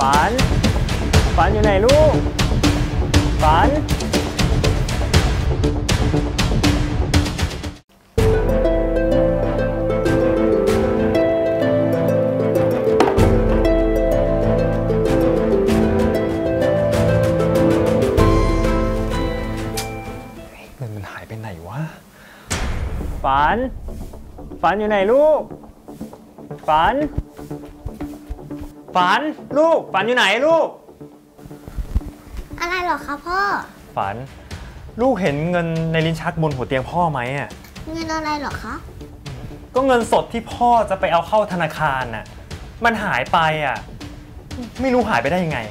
ฝันฝันอยู่ไหนลูกฝันเงินมันหายไปไหนวะฝันฝันอยู่ไหนลูกฝันฝันลูกฝันอยู่ไหนลูกอะไรหรอคะพ่อฝันลูกเห็นเงินในลิ้นชักบนหัวเตียงพ่อไหมอ่ะเงินอะไรหรอคะก็เงินสดที่พ่อจะไปเอาเข้าธนาคารน่ะมันหายไปอ่ะไม่รู้หายไปได้ยังไง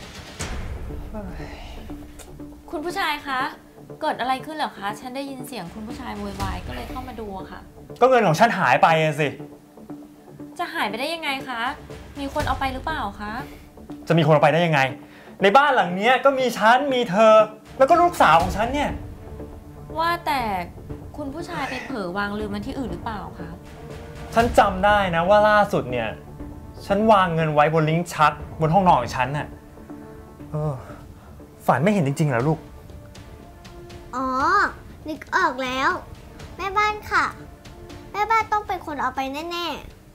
คุณผู้ชายคะเกิดอะไรขึ้นเหรอคะฉันได้ยินเสียงคุณผู้ชายโวยวายก็เลยเข้ามาดูค่ะก็เงินของฉันหายไปสิจะหายไปได้ยังไงคะมีคนเอาไปหรือเปล่าคะจะมีคนเอาไปได้ยังไงในบ้านหลังนี้ก็มีฉันมีเธอแล้วก็ลูกสาวของฉันเนี่ยว่าแต่คุณผู้ชายไปเผลอวางลืมมันที่อื่นหรือเปล่าคะฉันจำได้นะว่าล่าสุดเนี่ยฉันวางเงินไว้บนลิ้นชักบนห้องนอนของฉันน่ะฝันไม่เห็นจริงๆเหรอลูกอ๋อนึกออกแล้วแม่บ้านค่ะแม่บ้านต้องเป็นคนเอาไปแน่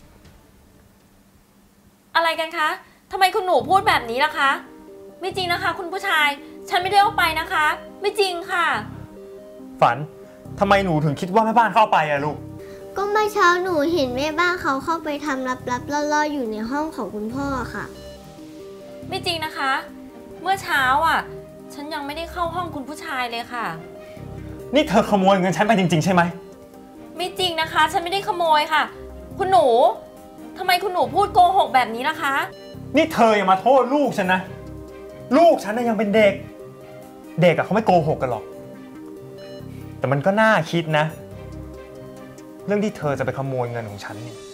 ๆอะไรกันคะทำไมคุณหนูพูดแบบนี้ล่ะคะไม่จริงนะคะคุณผู้ชายฉันไม่ได้เอาไปนะคะไม่จริงค่ะฝันทำไมหนูถึงคิดว่าแม่บ้านเข้าไปอะลูกก็เมื่อเช้าหนูเห็นแม่บ้านเขาเข้าไปทำลับๆล่อๆอยู่ในห้องของคุณพ่อค่ะไม่จริงนะคะเมื่อเช้าอ่ะฉันยังไม่ได้เข้าห้องคุณผู้ชายเลยค่ะนี่เธอขโมยเงินฉันไปจริงๆใช่ไหมไม่จริงนะคะฉันไม่ได้ขโมยค่ะคุณหนูทำไมคุณหนูพูดโกหกแบบนี้ล่ะคะนี่เธออย่ามาโทษลูกฉันนะลูกฉันน่ะยังเป็นเด็กเด็กอะเขาไม่โกหกกันหรอกแต่มันก็น่าคิดนะเรื่องที่เธอจะไปขโมยเงินของฉันเนี่ย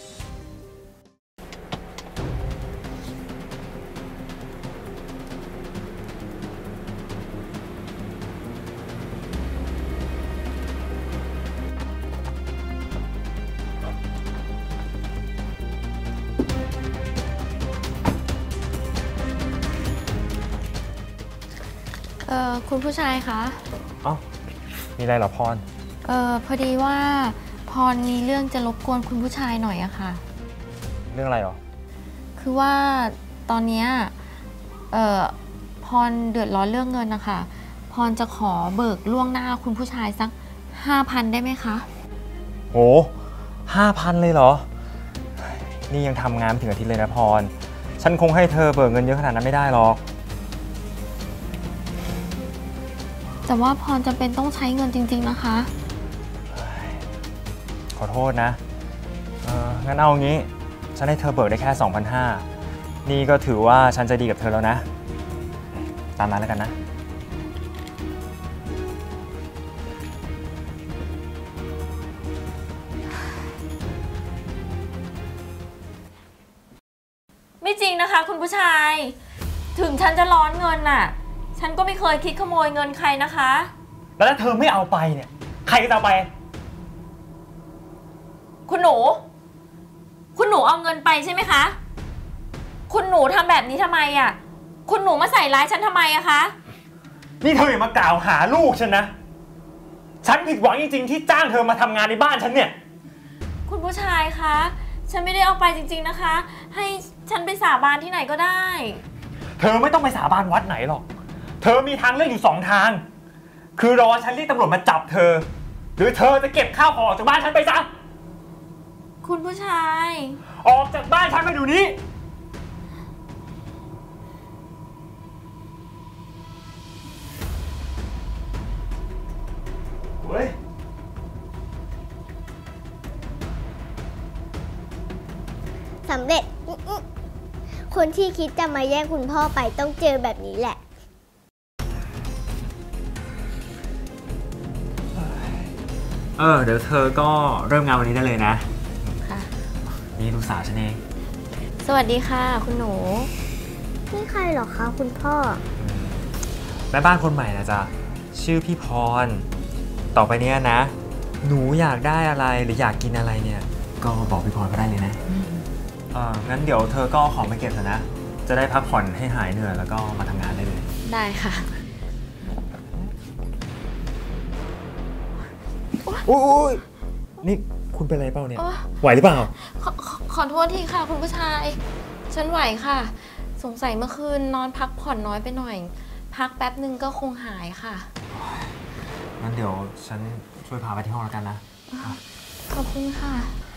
คุณผู้ชายคะมีอะไรเหรอพรพอดีว่าพรมีเรื่องจะรบกวนคุณผู้ชายหน่อยอะค่ะเรื่องอะไรหรอคือว่าตอนนี้พรเดือดร้อนเรื่องเงินนะคะพรจะขอเบิกล่วงหน้าคุณผู้ชายสัก 5,000 ได้ไหมคะโอ้5,000เลยเหรอนี่ยังทำงานไม่ถึงอาทิตย์เลยนะพรฉันคงให้เธอเบิกเงินเยอะขนาดนั้นไม่ได้หรอกแต่ว่าพรจำเป็นต้องใช้เงินจริงๆนะคะขอโทษนะงั้นเอางี้ฉันให้เธอเบิกได้แค่ 2,500 นี่ก็ถือว่าฉันใจดีกับเธอแล้วนะตามนั้นแล้วกันนะไม่จริงนะคะคุณผู้ชายถึงฉันจะร้อนเงินน่ะฉันก็ไม่เคยคิดขโมยเงินใครนะคะแล้วถ้าเธอไม่เอาไปเนี่ยใครจะเอาไปคุณหนูเอาเงินไปใช่ไหมคะคุณหนูทำแบบนี้ทำไมอ่ะคุณหนูมาใส่ร้ายฉันทำไมอะคะนี่เธออย่ามากล่าวหาลูกฉันนะฉันผิดหวังจริงๆที่จ้างเธอมาทำงานในบ้านฉันเนี่ยคุณผู้ชายคะฉันไม่ได้เอาไปจริงๆนะคะให้ฉันไปสาบานที่ไหนก็ได้เธอไม่ต้องไปสาบานวัดไหนหรอกเธอมีทางเลือกอยู่2 ทางคือรอฉันเรียกตำรวจมาจับเธอหรือเธอจะเก็บข้าวของออกจากบ้านฉันไปซะคุณผู้ชายออกจากบ้านฉันไปเดี๋ยวนี้เฮ้ยสำเร็จคนที่คิดจะมาแย่งคุณพ่อไปต้องเจอแบบนี้แหละเดี๋ยวเธอก็เริ่มงานวันนี้ได้เลยนะค่ะนี่ลูกสาวฉันเองสวัสดีค่ะคุณหนูนี่ใครหรอคะคุณพ่อแม่บ้านคนใหม่นะจ๊ะชื่อพี่พรต่อไปเนี้ยนะหนูอยากได้อะไรหรืออยากกินอะไรเนี่ยก็บอกพี่พรก็ได้เลยนะงั้นเดี๋ยวเธอก็ของไปเก็บเถอะนะจะได้พักผ่อนให้หายเหนื่อยแล้วก็มาทำงานได้เลยได้ค่ะอุ้ยนี่คุณเป็นอะไรเปล่าเนี่ยโอ๊ยไหวหรือเปล่าขอโทษทีค่ะ คุณผู้ชาย ฉันไหวค่ะ สงสัยเมื่อคืนนอนพักผ่อนน้อยไปหน่อย พักแป๊บนึงก็คงหายค่ะงั้นเดี๋ยวฉันช่วยพาไปที่ห้องแล้วกันนะขอบคุณค่ะ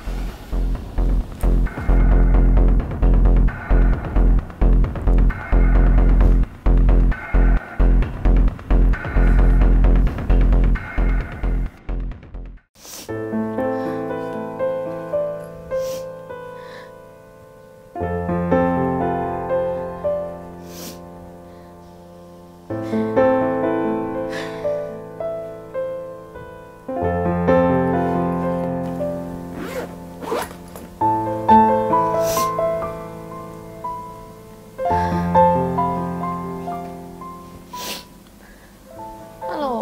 ฮัลโหล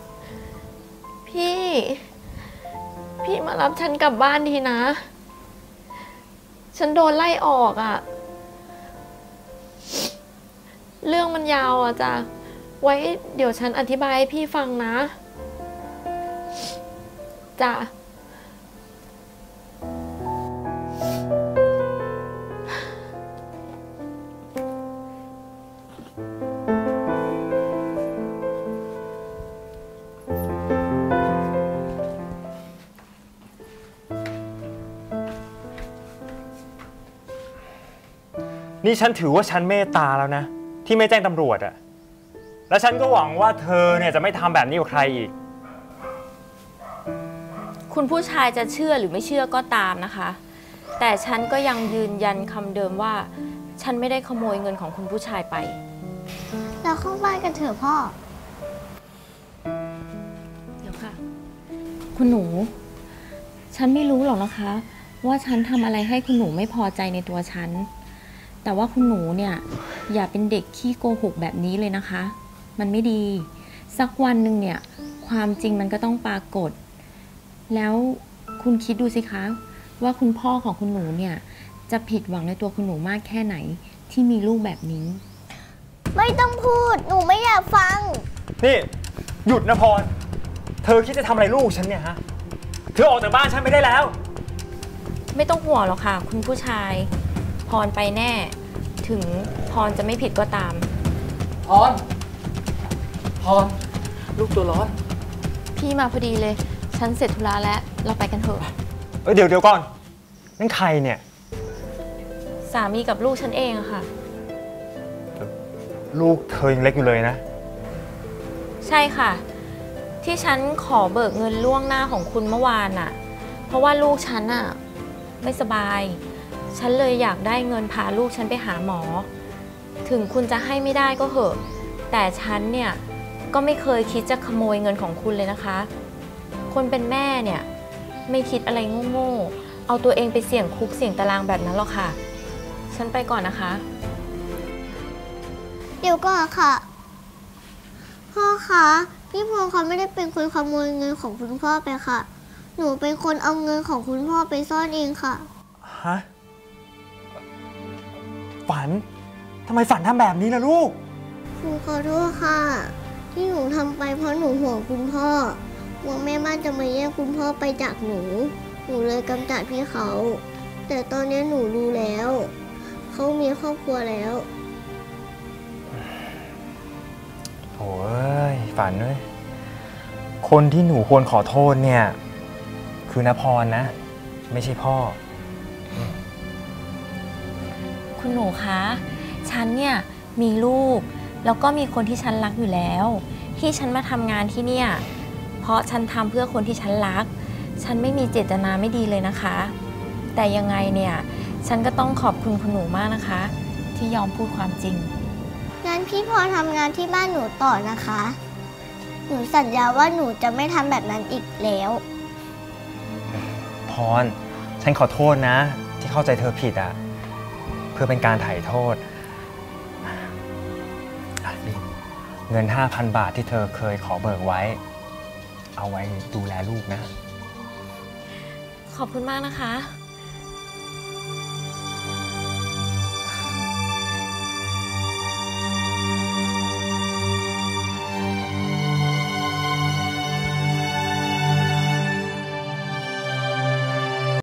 พี่มารับฉันกลับบ้านทีนะ ฉันโดนไล่ออกอะ่ะ เรื่องมันยาวอ่ะจ้ะ ไว้เดี๋ยวฉันอธิบายให้พี่ฟังนะ จ้ะนี่ฉันถือว่าฉันเมตตาแล้วนะ ที่ไม่แจ้งตำรวจอะแล้วฉันก็หวังว่าเธอเนี่ยจะไม่ทำแบบนี้กับใครอีกคุณผู้ชายจะเชื่อหรือไม่เชื่อก็ตามนะคะ แต่ฉันก็ยังยืนยันคำเดิมว่า ฉันไม่ได้ขโมยเงินของคุณผู้ชายไปเราเข้าบ้านกันเถอะพ่อเดี๋ยวค่ะ คุณหนู ฉันไม่รู้หรอกนะคะ ว่าฉันทำอะไรให้คุณหนูไม่พอใจในตัวฉัน แต่ว่าคุณหนูเนี่ยอย่าเป็นเด็กขี้โกหกแบบนี้เลยนะคะ มันไม่ดี สักวันหนึ่งเนี่ยความจริงมันก็ต้องปรากฏ แล้วคุณคิดดูสิคะว่าคุณพ่อของคุณหนูเนี่ยจะผิดหวังในตัวคุณหนูมากแค่ไหนที่มีลูกแบบนี้ไม่ต้องพูด หนูไม่อยากฟังนี่หยุดนะพร เธอคิดจะทำอะไรลูกฉันเนี่ยฮะ เธอออกจากบ้านฉันไปได้แล้วไม่ต้องห่วงหรอกค่ะ คุณผู้ชาย พรไปแน่ ถึงพรจะไม่ผิดก็ตามพร ลูกตัวร้อนพี่มาพอดีเลย ฉันเสร็จธุระแล้ว เราไปกันเถอะเดี๋ยวก่อน นั่นใครเนี่ยสามีกับลูกฉันเองอะค่ะลูกเธอยังเล็กอยู่เลยนะใช่ค่ะ ที่ฉันขอเบิกเงินล่วงหน้าของคุณเมื่อวานน่ะ เพราะว่าลูกฉันน่ะไม่สบาย ฉันเลยอยากได้เงินพาลูกฉันไปหาหมอ ถึงคุณจะให้ไม่ได้ก็เหอะ แต่ฉันเนี่ยก็ไม่เคยคิดจะขโมยเงินของคุณเลยนะคะ คนเป็นแม่เนี่ยไม่คิดอะไรโง่ๆเอาตัวเองไปเสี่ยงคุกเสี่ยงตารางแบบนั้นหรอกค่ะ ฉันไปก่อนนะคะเดี๋ยวก่อนค่ะ พ่อคะพี่พงษ์เขาไม่ได้เป็นคนขโมยเงินของคุณพ่อไปค่ะ หนูเป็นคนเอาเงินของคุณพ่อไปซ่อนเองค่ะฮะ ฝัน ทำไมฝันทำแบบนี้ล่ะลูกหนูขอโทษค่ะ ที่หนูทำไปเพราะหนูห่วงคุณพ่อกลัวแม่บ้านจะมาแย่งคุณพ่อไปจากหนู หนูเลยกำจัดพี่เขา แต่ตอนนี้หนูรู้แล้ว เขามีครอบครัวแล้วโอ้ยฝันเว้ย คนที่หนูควรขอโทษเนี่ย คือนพรนะ ไม่ใช่พ่อคุณหนูคะ ฉันเนี่ยมีลูก แล้วก็มีคนที่ฉันรักอยู่แล้ว ที่ฉันมาทำงานที่เนี่ย เพราะฉันทำเพื่อคนที่ฉันรัก ฉันไม่มีเจตนาไม่ดีเลยนะคะ แต่ยังไงเนี่ยฉันก็ต้องขอบคุณคุณหนูมากนะคะ ที่ยอมพูดความจริงงั้นพี่พอทำงานที่บ้านหนูต่อนะคะ หนูสัญญาว่าหนูจะไม่ทำแบบนั้นอีกแล้วพร ฉันขอโทษนะ ที่เข้าใจเธอผิดอ่ะ เพื่อเป็นการไถ่โทษนี่เงิน 5,000 บาทที่เธอเคยขอเบิกไว้ เอาไว้ดูแลลูกนะขอบคุณมากนะคะ